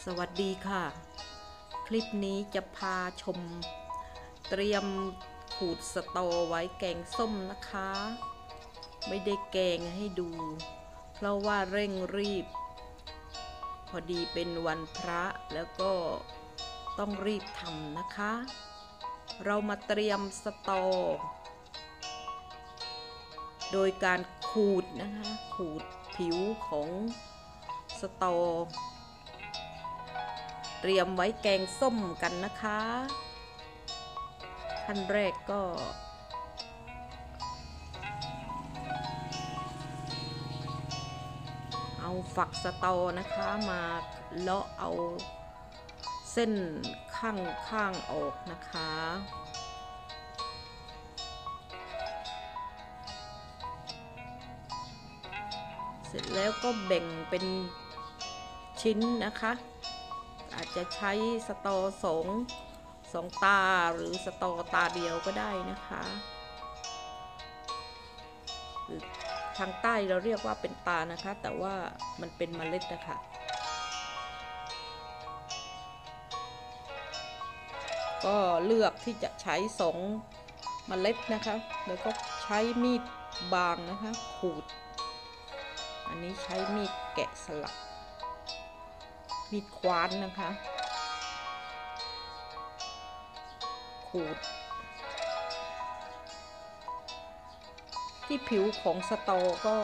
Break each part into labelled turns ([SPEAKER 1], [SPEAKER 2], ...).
[SPEAKER 1] สวัสดีค่ะคลิปนี้จะพาชมเตรียมขูดสตอไว้แกงส้มนะคะไม่ได้แกงให้ดูเพราะว่าเร่งรีบพอดีเป็นวันพระแล้วก็ต้องรีบทำนะคะเรามาเตรียมสตอโดยการขูดนะคะขูดผิวของสตอเตรียมไว้แกงส้มกันนะคะขั้นแรกก็เอาฝักสตอนะคะมาเลาะเอาเส้นข้างออกนะคะเสร็จแล้วก็แบ่งเป็นชิ้นนะคะอาจจะใช้สตอสองตาหรือสตอตาเดียวก็ได้นะคะหรือทางใต้เราเรียกว่าเป็นตานะคะแต่ว่ามันเป็นเมล็ดนะคะก็เลือกที่จะใช้2 เมล็ดนะคะแล้วก็ใช้มีดบางนะคะขูดอันนี้ใช้มีดแกะสลักมีดควานนะคะขูดที่ผิวของสตอก็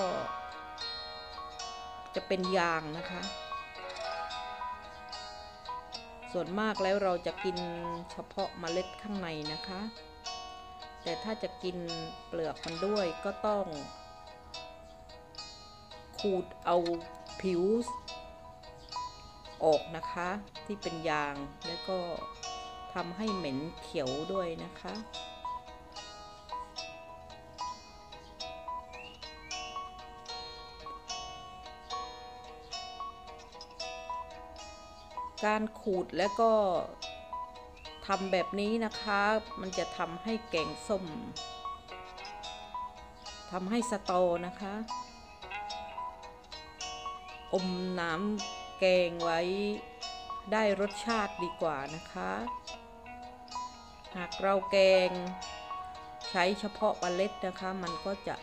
[SPEAKER 1] จะเป็นยางนะคะส่วนมากแล้วเราจะกินเฉพาะเมล็ดข้างในนะคะแต่ถ้าจะกินเปลือกมันด้วยก็ต้องขูดเอาผิวออกนะคะที่เป็นยางแล้วก็ทำให้เหม็นเขียวด้วยนะคะการขูดแล้วก็ทำแบบนี้นะคะมันจะทำให้แกงส้มทำให้สตอนะคะอมน้ำแกงไว้ได้รสชาติดีกว่านะคะหากเราแกงใช้เฉพาะเมล็ดนะคะมันก็จะ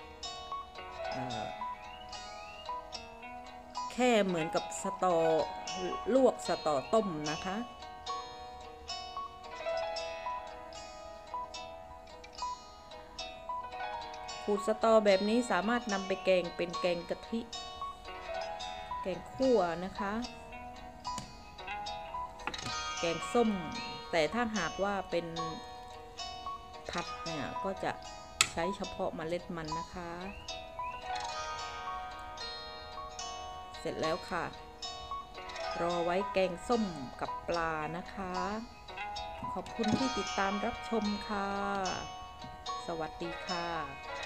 [SPEAKER 1] แค่เหมือนกับสตอลวกสตอต้มนะคะขูดสตอแบบนี้สามารถนำไปแกงเป็นแกงกะทิแกงคั่วนะคะแกงส้มแต่ถ้าหากว่าเป็นผัดเนี่ยก็จะใช้เฉพาะเมล็ดมันนะคะเสร็จแล้วค่ะรอไว้แกงส้มกับปลานะคะขอบคุณที่ติดตามรับชมค่ะสวัสดีค่ะ